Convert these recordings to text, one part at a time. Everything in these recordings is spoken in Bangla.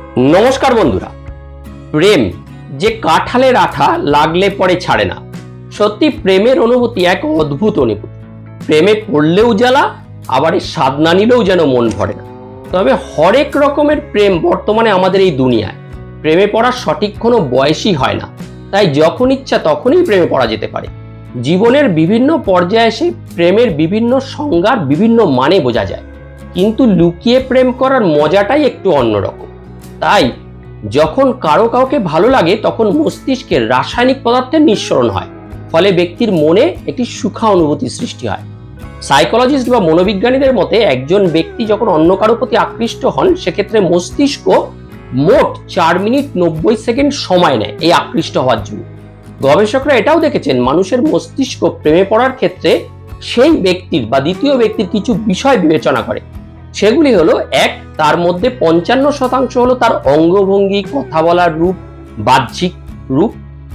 নমস্কার বন্ধুরা। প্রেম যে কাঁঠালের আঠা লাগলে পরে ছাড়ে না। সত্যি প্রেমের অনুভূতি এক অদ্ভুত অনুভূতি। প্রেমে পড়লেও জ্বালা, আবার এই স্বাদ না নিলেও যেন মন ভরে না। তবে হরেক রকমের প্রেম বর্তমানে আমাদের এই দুনিয়ায়। প্রেমে পড়ার সঠিক কোনো বয়সই হয় না, তাই যখন ইচ্ছা তখনই প্রেমে পড়া যেতে পারে। জীবনের বিভিন্ন পর্যায়ে সেই প্রেমের বিভিন্ন সংজ্ঞার বিভিন্ন মানে বোঝা যায়, কিন্তু লুকিয়ে প্রেম করার মজাটাই একটু অন্যরকম। তাই যখন কাউকে ভালো লাগে তখন মস্তিষ্কের রাসায়নিক পদার্থের নিঃসরণ হয়, ফলে ব্যক্তির মনে একটি সুখা অনুভূতি সৃষ্টি হয়। সাইকোলজিস্ট বা মনোবিজ্ঞানীদের মতে একজন ব্যক্তি যখন অন্য কারো প্রতি আকৃষ্ট হন, সেক্ষেত্রে মস্তিষ্ক মোট 4 মিনিট 90 সেকেন্ড সময় নেয় এই আকৃষ্ট হওয়ার জন্য। গবেষকরা এটাও দেখেছেন, মানুষের মস্তিষ্ক প্রেমে পড়ার ক্ষেত্রে সেই ব্যক্তির বা দ্বিতীয় ব্যক্তির কিছু বিষয় বিবেচনা করে। সেগুলি হলো, এক, তার মধ্যে 55% হলো তার অঙ্গভঙ্গি, কথা বলার রূপ, বাহ্যিক রূপ।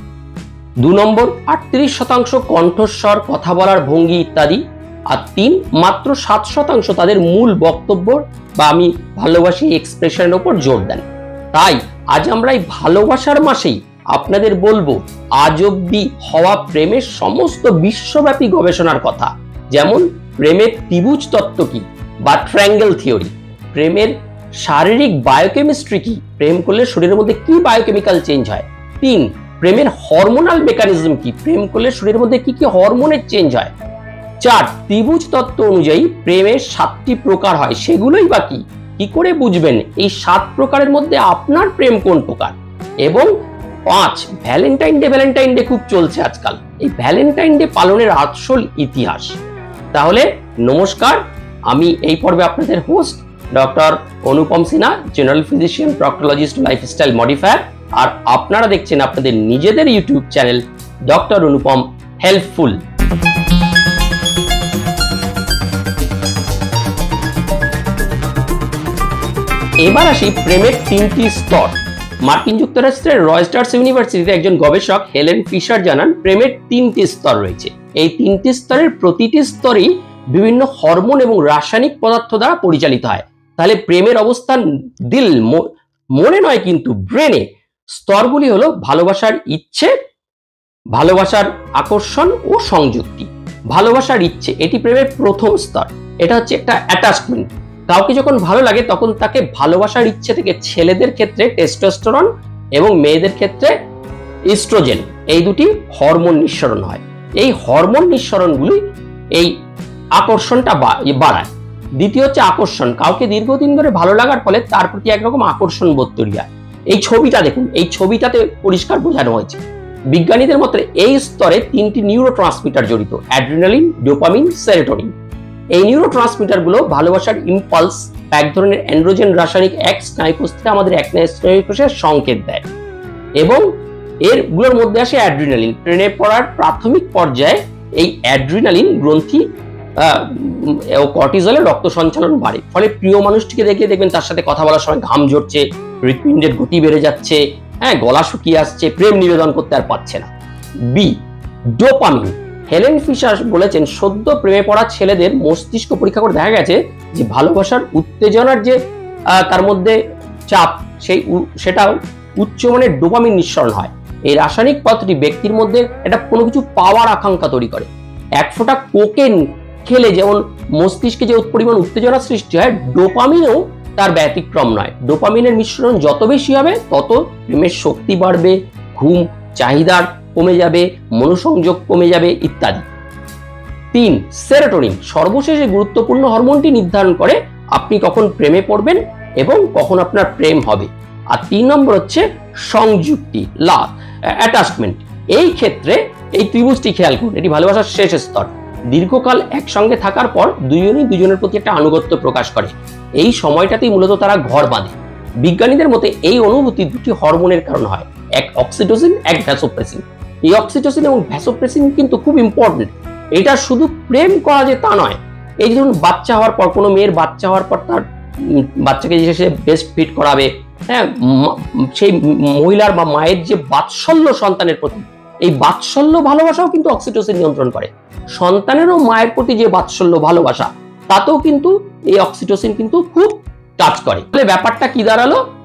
2 নম্বর 38% কণ্ঠস্বর, কথা বলার ভঙ্গি ইত্যাদি। আর 3, মাত্র 7% তাদের মূল বক্তব্য বা আমি ভালোবাসি এক্সপ্রেশনের উপর জোর দেন। তাই আজ আমরা এই ভালোবাসার মাসেই আপনাদের বলবো আজ অব্দি হওয়া প্রেমের সমস্ত বিশ্বব্যাপী গবেষণার কথা, যেমন প্রেমের ত্রিভুজ তত্ত্ব কি বা ট্রায়াঙ্গেল থিওরি, প্রেমের শারীরিক বায়োকেমিস্ট্রি কি, প্রেম করলে শরীরের মধ্যে কি বায়োকেমিক্যাল চেঞ্জ হয়। 3, প্রেমের হরমোনাল মেকানিজম কি, প্রেম করলে শরীরের মধ্যে কি কি হরমোনের চেঞ্জ হয়। 4, ত্রিভুজ তত্ত্ব অনুযায়ী প্রেমের 7টি প্রকার হয়, সেগুলোই বা কি করে বুঝবেন এই 7 প্রকারের মধ্যে আপনার প্রেম কোন প্রকার। এবং 5, ভ্যালেন্টাইন ডে খুব চলছে আজকাল, এই ভ্যালেন্টাইন ডে পালনের আসল ইতিহাস। তাহলে নমস্কার, আমি এই পর্বে আপনাদের host doctor Anupam Sinha, general physician, proctologist, lifestyle modifier. আর আপনারা দেখছেন আপনাদের নিজেদের YouTube channel doctor Anupam helpful. এবার আসি প্রেমের 3টি স্তর। মার্কিন যুক্তরাষ্ট্রের রয়টার্স ইউনিভার্সিটিতে একজন গবেষক হেলেন ফিশার জানান, প্রেমের 3টি স্তর রয়েছে। এই 3টি স্তরের প্রতিটি স্তরই বিভিন্ন হরমোন এবং রাসায়নিক পদার্থ দ্বারা পরিচালিত হয়। তাহলে প্রেমের অবস্থান মনে নয় কিন্তু ব্রেনে। স্তরগুলি হলো ভালোবাসার ইচ্ছে, ভালোবাসার আকর্ষণ ও সংযুক্তি। ভালোবাসার ইচ্ছে, এটি প্রেমের প্রথম স্তর। এটা হচ্ছে একটা অ্যাটাচমেন্ট। কাউকে যখন ভালো লাগে তখন তাকে ভালোবাসার ইচ্ছে থেকে ছেলেদের ক্ষেত্রে টেস্টোস্টেরন এবং মেয়েদের ক্ষেত্রে ইস্ট্রোজেন, এই দুটি হরমোন নিঃসরণ হয়। এই হরমোন নিঃসরণগুলি এই আকর্ষণটা বাড়ায়। দ্বিতীয় হচ্ছে আকর্ষণ। কাউকে দীর্ঘদিন ধরে ভালো লাগার ফলে তার প্রতি একরকম আকর্ষণ বোধ তৈরি হয়। এই ছবিটা দেখুন, এই ছবিটাতে পরিষ্কার বোঝানো হয়েছে। বিজ্ঞানীদের মতে এই স্তরে 3টি নিউরোট্রান্সমিটার জড়িত, অ্যাড্রিনালিন, ডোপামিন, সেরোটোনিন। এই নিউরোট্রান্সমিটার গুলো ভালোবাসার ইম্পালস, এক ধরনের অ্যান্ড্রোজেন রাসায়নিক এক স্নায়ুকোষে আমাদের এক স্নায়ুকোষের সংকেত দেয়। এবং এরগুলোর মধ্যে আসে অ্যাড্রিনালিন। প্রেমে পড়ার প্রাথমিক পর্যায়ে এই অ্যাড্রিনালিন গ্রন্থি ও কর্টিজলের রক্ত সঞ্চালন বাড়ে, ফলে প্রিয় মানুষটিকে দেখে দেখবেন তার সাথে কথা বলার সময় ঘাম ঝরছে, হৃৎপিণ্ডের গতি বেড়ে যাচ্ছে, গলা শুকিয়ে আসছে, প্রেম নিবেদন করতে আর পারছে না। B, dopamine. হেলেন ফিশার বলেছেন, সদ্য প্রেমে পড়া ছেলেদের মস্তিষ্ক পরীক্ষা করে দেখা গেছে যে ভালোবাসার উত্তেজনার যে তার মধ্যে চাপ, সেটা উচ্চমানের ডোপামিন নিঃসরণ হয়। এই রাসায়নিক পদার্থটি ব্যক্তির মধ্যে এটা কোনো কিছু পাওয়ার আকাঙ্ক্ষা তৈরি করে। এক ফোঁটা কোকেন খেলে যেমন মস্তিষ্কে যে পরিমাণ উত্তেজনা সৃষ্টি হয়, ডোপামিনও তার ব্যতিক্রম নয়। ডোপামিনের মিশ্রণ যত বেশি হবে তত প্রেমের শক্তি বাড়বে, ঘুম চাহিদা কমে যাবে, মনোসংযোগ কমে যাবে ইত্যাদি। 3, সেরোটোনিন। সর্বশেষে গুরুত্বপূর্ণ হরমোনটি নির্ধারণ করে আপনি কখন প্রেমে পড়বেন এবং কখন আপনার প্রেম হবে। আর 3 নম্বর হচ্ছে সংযুক্তি, লাভ, অ্যাটাচমেন্ট। এই ক্ষেত্রে এই ত্রিভুজটি খেয়াল করুন, এটি ভালোবাসার শেষ স্তর। দীর্ঘকাল একসঙ্গে থাকার পর দুজনই দুজনের প্রতি একটা আনুগত্য প্রকাশ করে। এই সময়টাতেই মূলত তারা ঘর বাঁধে। বিজ্ঞানীদের মতে এই অনুভূতি 2টি হরমোনের কারণ হয়, এক অক্সিটোসিন, এক ভ্যাসোপ্রেসিন। এই অক্সিটোসিন এবং ভ্যাসোপ্রেসিন কিন্তু খুব ইম্পর্টেন্ট। এটা শুধু প্রেম করা যে তা নয়। এই ধরুন বাচ্চা হওয়ার পর, কোনো মেয়ের বাচ্চা হওয়ার পর তার বাচ্চাকে যে সে বেস্ট ফিট করাবে, সেই মহিলার বা মায়ের যে বাৎসল্য সন্তানের প্রতি, এই বাৎসল্য ভালোবাসাও কিন্তু অক্সিটোসিন নিয়ন্ত্রণ করে। সন্তানেরও মায়ের প্রতি যে বাৎসল্য ভালোবাসা, তাতেও কিন্তু এই অক্সিটোসিন কিন্তু খুব কাজ করে। তাহলে ব্যাপারটা কি দাঁড়ালো,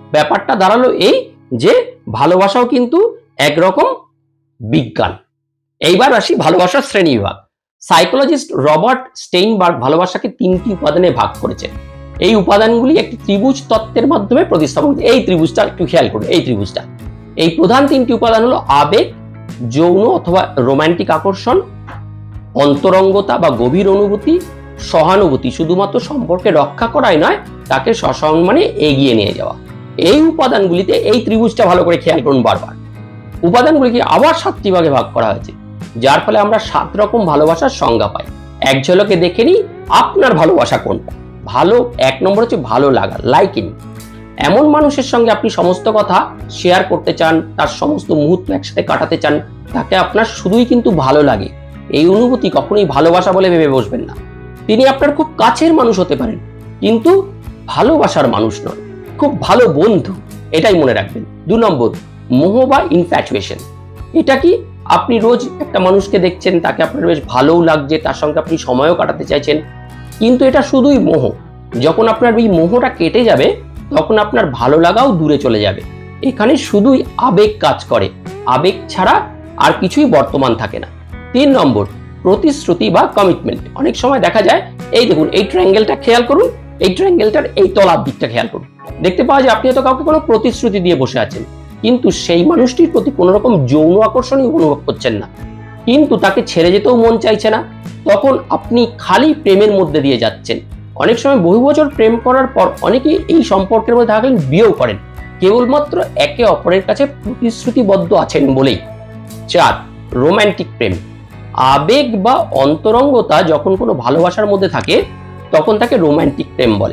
ব্যাপারটা দাঁড়ালো এই যে ভালোবাসাও কিন্তু একরকম বিজ্ঞান। এইবার আসি ভালোবাসার শ্রেণীবিভাগ। সাইকোলজিস্ট রবার্ট স্টেইনবার্গ ভালোবাসাকে 3টি উপাদানে ভাগ করেছেন। এই উপাদানগুলি একটি ত্রিভুজ তত্ত্বের মাধ্যমে প্রতিস্থাপন। এই ত্রিভুজটা একটু খেয়াল করুন, এই ত্রিভুজটা। এই প্রধান 3টি উপাদান হলো আবেগ, যৌন অথবা রোমান্টিক আকর্ষণ, অন্তরঙ্গতা বা গভীর অনুভূতি, সহানুভূতি। শুধুমাত্র সম্পর্কে রক্ষা করাই নয়, তাকে সসম্মানে এগিয়ে নিয়ে যাওয়া। এই উপাদানগুলিতে এই ত্রিভুজটা ভালো করে খেয়াল করুন বারবার। উপাদানগুলিকে আবার 7টি ভাগে ভাগ করা হয়েছে, যার ফলে আমরা 7 রকম ভালোবাসার সংজ্ঞা পাই। এক ঝলকে দেখে নিই আপনার ভালোবাসা কোনটা। ভালো 1 নম্বর হচ্ছে ভালো লাগা, লাইকিং। এমন মানুষের সঙ্গে আপনি সমস্ত কথা শেয়ার করতে চান, তার সমস্ত মুহূর্ত একসাথে কাটাতে চান, তাকে আপনার শুধুই কিন্তু ভালো লাগে। এই অনুভূতি কখনোই ভালোবাসা বলে ভেবে বসবেন না। তিনি আপনার খুব কাছের মানুষ হতে পারেন, কিন্তু ভালোবাসার মানুষ নন, খুব ভালো বন্ধু, এটাই মনে রাখবেন। 2 নম্বর মোহ বা ইনফ্যাচুয়েশন। এটা কি? আপনি রোজ একটা মানুষকে দেখছেন, তাকে আপনার বেশ ভালোও লাগছে, তার সঙ্গে আপনি সময়ও কাটাতে চাইছেন, কিন্তু এটা শুধুই মোহ। যখন আপনার এই মোহটা কেটে যাবে, তখন আপনার ভালো লাগাও দূরে চলে যাবে। এখানে শুধুই আবেগ কাজ করে, আবেগ ছাড়া আর কিছুই বর্তমান থাকে না। 3 নম্বর প্রতিশ্রুতি বা কমিটমেন্ট। অনেক সময় দেখা যায়, এই দেখুন এই ট্রায়াঙ্গেলটা খেয়াল করুন, এই ট্রায়াঙ্গেলটার এই তলার দিকটা খেয়াল করুন। দেখতে পাওয়া যায় আপনি হয়তো কাউকে কোনো প্রতিশ্রুতি দিয়ে বসে আছেন, কিন্তু সেই মানুষটির প্রতি কোনো রকম যৌন আকর্ষণই অনুভব করছেন না, কিন্তু তাকে ছেড়ে যেতেও মন চাইছে না। তখন আপনি খালি প্রেমের মধ্যে দিয়ে যাচ্ছেন। অনেক সময় বহু বছর প্রেম করার পর অনেকেই এই সম্পর্কের মধ্যে থাকলেন, বিয়েও করেন, কেবলমাত্র একে অপরের কাছে প্রতিশ্রুতিবদ্ধ আছেন বলেই। 4 রোমান্টিক প্রেম। আবেগ বা অন্তরঙ্গতা যখন কোনো ভালোবাসার মধ্যে থাকে, তখন তাকে রোমান্টিক প্রেম বলে।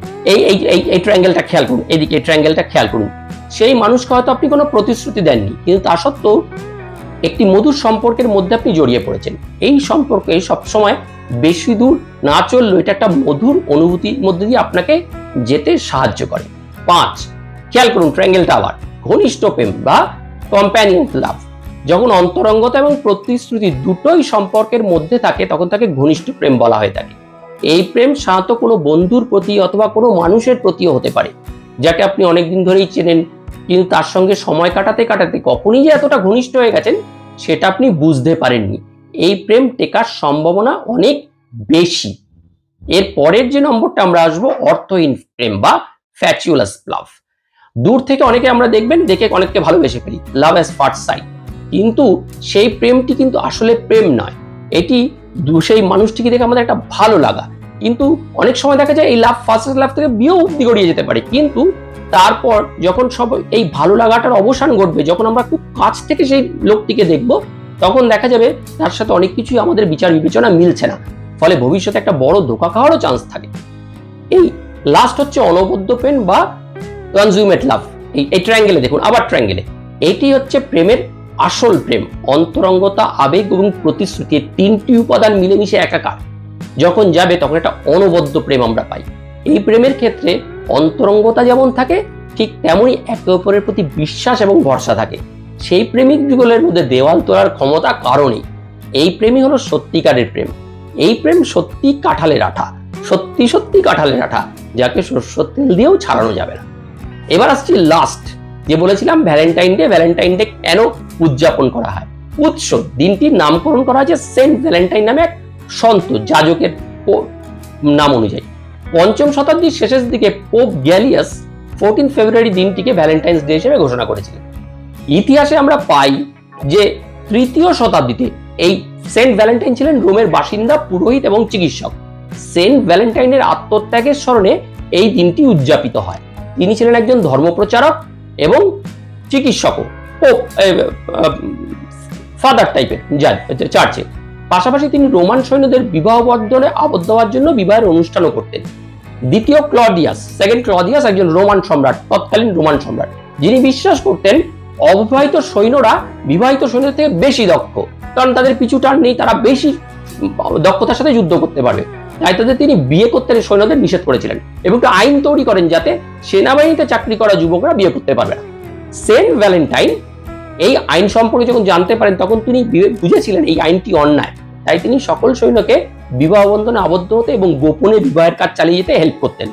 এই ট্রায়াঙ্গেলটা খেয়াল করুন, এদিকে এই ট্রায়াঙ্গেলটা খেয়াল করুন। সেই মানুষকে হয়তো আপনি কোনো প্রতিশ্রুতি দেননি, কিন্তু তা সত্ত্বেও একটি মধুর সম্পর্কের মধ্যে আপনি জড়িয়ে পড়েছেন। এই সম্পর্কে সবসময় বেশি দূর না চললেও এটা একটা মধুর অনুভূতির মধ্যে দিয়ে আপনাকে যেতে সাহায্য করে। 5 খেয়াল করুন ট্রায়াঙ্গেলটা আবার, ঘনিষ্ঠ প্রেম বা কম্প্যানিয়ন লাভ। যখন অন্তরঙ্গতা এবং প্রতিশ্রুতি দুটোই সম্পর্কের মধ্যে থাকে, তখন তাকে ঘনিষ্ঠ প্রেম বলা হয়ে থাকে। এই প্রেম সাধারণত কোনো বন্ধুর প্রতি অথবা কোনো মানুষের প্রতিও হতে পারে, যাকে আপনি অনেকদিন ধরেই চেনেন, কিন্তু তার সঙ্গে সময় কাটাতে কাটাতে কখনই যে এতটা ঘনিষ্ঠ হয়ে গেছেন সেটা আপনি বুঝতে পারেননি। এই প্রেম টেকার সম্ভাবনা অনেক বেশি। এর পরের যে নম্বরটা আমরা আসবো, অর্থহীন প্রেম বা ফ্যাচুয়ালাস লাভ। দূর থেকে অনেকে আমরা দেখবেন, দেখে অনেককে ভালোবেসে ফেলি, লাভ অ্যাট ফার্স্ট সাইট, কিন্তু সেই প্রেমটি কিন্তু আসলে প্রেম নয়। এটি সেই মানুষটিকে দেখে আমাদের একটা ভালো লাগা, কিন্তু অনেক সময় দেখা যায় এই লাভ ফার্স্ট লাভ থেকে বিয়েও অব্দি গড়িয়ে যেতে পারে। কিন্তু তারপর যখন সব এই ভালো লাগাটার অবসান ঘটবে, যখন আমরা খুব কাছ থেকে সেই লোকটিকে দেখব, তখন দেখা যাবে তার সাথে অনেক কিছুই আমাদের বিচার বিবেচনা মিলছে না, ফলে ভবিষ্যতে একটা বড় ধোঁকা খাওয়ারও চান্স থাকে। এই লাস্ট হচ্ছে অনবদ্য প্রেম বা কনজিউমেট লাভ। এই ট্রায়াঙ্গেলে দেখুন, আবার ট্রায়াঙ্গেলে, এটি হচ্ছে প্রেমের আসল প্রেম। অন্তরঙ্গতা, আবেগ এবং প্রতিশ্রুতি, 3টি উপাদান মিলেমিশে একাকার যখন যাবে, তখন একটা অনবদ্য প্রেম আমরা পাই। এই প্রেমের ক্ষেত্রে অন্তরঙ্গতা যেমন থাকে, ঠিক তেমনই একে অপরের প্রতি বিশ্বাস এবং ভরসা থাকে। সেই প্রেমিক যুগলের মধ্যে দেওয়াল তোলার ক্ষমতা কারণেই। এই প্রেমই হলো সত্যিকারের প্রেম। এই প্রেম সত্যি কাঁঠালের আঠা, সত্যি সত্যি কাঁঠালের আঠা, যাকে সরষের তেল দিয়েও ছাড়ানো যাবে না। এবার আসছি লাস্ট, যে বলেছিলাম ভ্যালেন্টাইন ডে। ভ্যালেন্টাইন ডে কেন উদযাপন করা হয়? উৎস, দিনটির নামকরণ করা হয়েছে সেন্ট ভ্যালেন্টাইন নামে এক সন্ত যাজকের নাম অনুযায়ী। 5ম শতাব্দীর শেষের দিকে পোপ গ্যালিয়াস 14 ফেব্রুয়ারি দিনটিকে ভ্যালেন্টাইন্স ডে হিসেবে ঘোষণা করেছিলেন। ইতিহাসে আমরা পাই যে 3য় শতাব্দীতে এই সেন্ট ভ্যালেন্টাইন ছিলেন রোমের বাসিন্দা, পুরোহিত এবং চিকিৎসক। সেন্ট ভ্যালেন্টাইনের আত্মত্যাগের স্মরণে এই দিনটি উদযাপিত হয়। তিনি ছিলেন একজন ধর্মপ্রচারক এবং চিকিৎসকও, ফাদার টাইপের চার্চে। পাশাপাশি তিনি রোমান সৈন্যদের বিবাহ বন্ধনে আবদ্ধ হওয়ার জন্য বিবাহের অনুষ্ঠানও করতেন। দ্বিতীয় ক্লডিয়াস, সেকেন্ড ক্লডিয়াস একজন রোমান সম্রাট, তৎকালীন রোমান সম্রাট, যিনি বিশ্বাস করতেন অবিবাহিত সৈন্যরা বিবাহিত সৈন্যদের থেকে বেশি দক্ষ, কারণ তাদের পিছু টান নেই, তারা বেশি দক্ষতার সাথে যুদ্ধ করতে পারবে। তাই তাদের তিনি বিয়ে করতে সৈন্যদের নিষেধ করেছিলেন এবং একটা আইন তৈরি করেন যাতে সেনাবাহিনীতে চাকরি করা যুবকরা বিয়ে করতে পারবে না। সেন্ট ভ্যালেন্টাইন এই আইন সম্পর্কে যখন জানতে পারেন, তখন তিনি বুঝেছিলেন এই আইনটি অন্যায়। তাই তিনি সকল সৈন্যকে বিবাহ বন্ধনে আবদ্ধ হতে এবং গোপনে বিবাহের কাজ চালিয়ে যেতে হেল্প করতেন।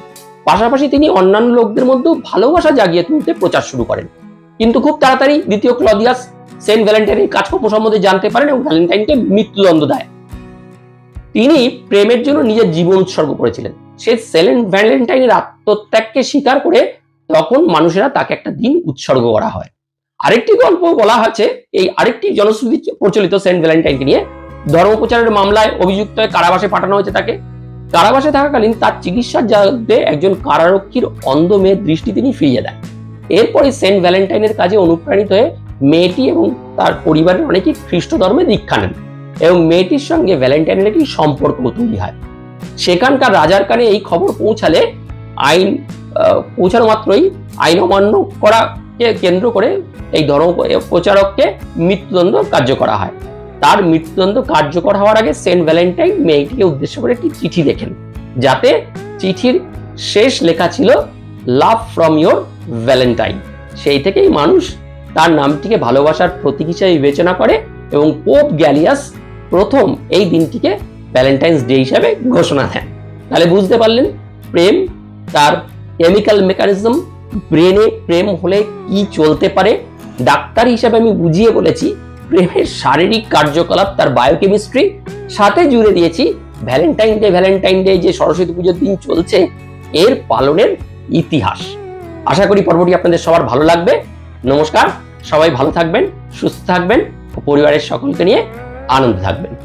পাশাপাশি তিনি অন্যান্য লোকদের মধ্যেও ভালোবাসা জাগিয়ে তুলতে প্রচার শুরু করেন। কিন্তু খুব তাড়াতাড়ি দ্বিতীয় ক্লদিয়াস সেন্ট ভ্যালেন্টাইনের কাজকর্ম সম্বন্ধে জানতে পারেন এবং ভ্যালেন্টাইনকে মৃত্যুদণ্ড দেয়। তিনি প্রেমের জন্য নিজের জীবন উৎসর্গ করেছিলেন। সে সেন্ট ভ্যালেন্টাইনের আত্মত্যাগকে স্বীকার করে তখন মানুষেরা তাকে একটা দিন উৎসর্গ করা হয়। আরেকটি গল্প বলা হচ্ছে, এই আরেকটি জনশ্রুতি প্রচলিত সেন্ট ভ্যালেন্টাইনকে নিয়ে। ধর্মপ্রচারের মামলায় অভিযুক্ত হয়ে কারাবাসে পাঠানো হয়েছে তাকে। কারাবাসে থাকাকালীন তার চিকিৎসার জন্য একজন কারারক্ষীর অন্ধ মেয়ের দৃষ্টি তিনি ফিরিয়ে দেন। এরপরে সেন্ট ভ্যালেন্টাইনের কাজে অনুপ্রাণিত হয়ে মেয়েটি এবং তার পরিবারের অনেকেই খ্রিস্ট ধর্মে দীক্ষা নেন এবং মেয়েটির সঙ্গে ভ্যালেন্টাইনের একটি সম্পর্ক তৈরি হয়। সেখানকার রাজার কানে এই খবর পৌঁছালে পৌঁছানো মাত্রই আইন অমান্য করাকে কেন্দ্র করে এই ধর্ম প্রচারককে মৃত্যুদণ্ড কার্যকর হয়। তার মৃত্যুদণ্ড কার্যকর হওয়ার আগে সেন্ট ভ্যালেন্টাইন মেয়েটিকে উদ্দেশ্য করে একটি চিঠি লেখেন, যাতে চিঠির শেষ লেখা ছিল লাভ ফ্রম ইয়োর ভ্যালেন্টাইন। সেই থেকেই মানুষ তার নামটিকে ভালোবাসার প্রতীক হিসেবে বিবেচনা করে এবং পোপ গ্যালিয়াস প্রথম এই দিনটিকে ভ্যালেন্টাইন্স ডে হিসেবে ঘোষণা দেন। তাহলে বুঝতে পারলেন প্রেম, তার কেমিক্যাল মেকানিজম, ব্রেনে প্রেম হলে কি চলতে পারে। ডাক্তার হিসেবে আমি বুঝিয়ে বলেছি প্রেমের শারীরিক কার্যকলাপ, তার বায়োকেমিস্ট্রি, সাথে জুড়ে দিয়েছি ভ্যালেন্টাইন ডে যে সরস্বতী পুজোর দিন চলছে এর পালনের ইতিহাস। আশা করি পর্বটি আপনাদের সবার ভালো লাগবে। নমস্কার, সবাই ভালো থাকবেন, সুস্থ থাকবেন ও পরিবারের সকলকে নিয়ে আনন্দে থাকবেন।